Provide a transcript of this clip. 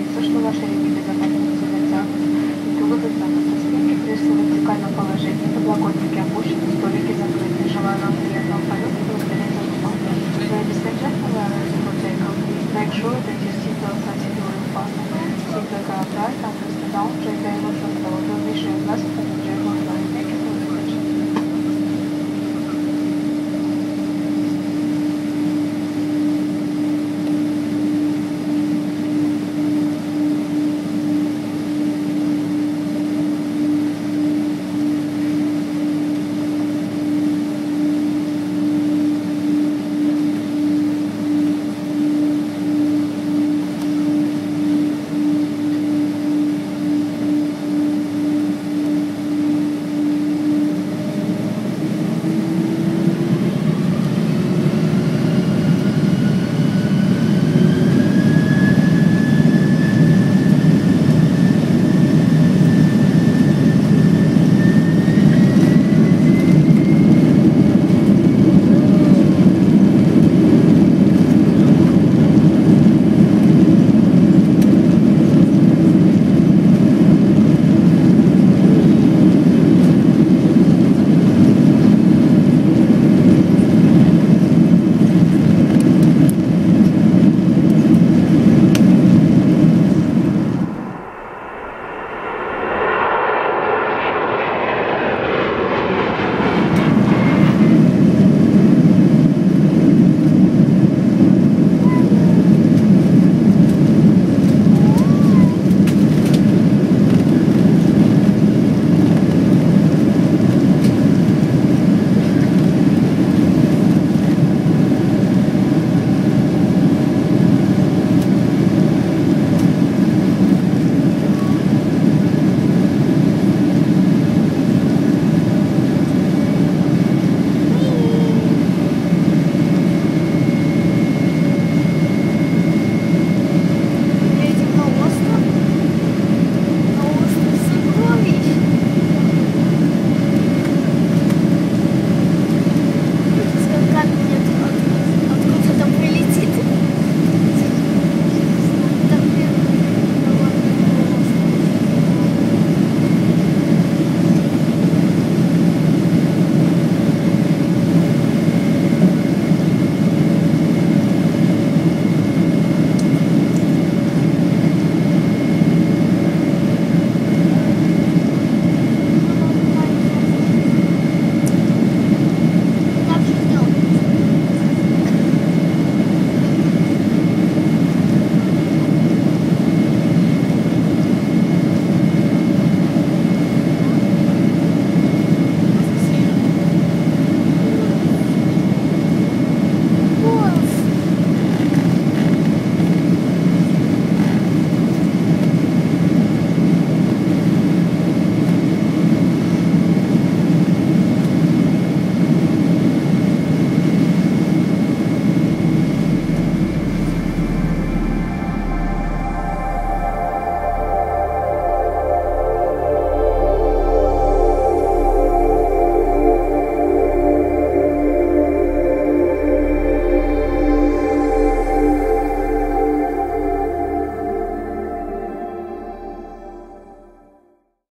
убедиться, что ваши ремни безопасности натянуты и туго затянуты. Спинки кресла в вертикальном положении, подлокотники опущены, столики закрыты. Желаю вам приятного полета, благодаря за внимание. Ladies and gentlemen, for takeoff, please make sure that your seatbelts are securely fastened. Seatbelt are tight and fasten down.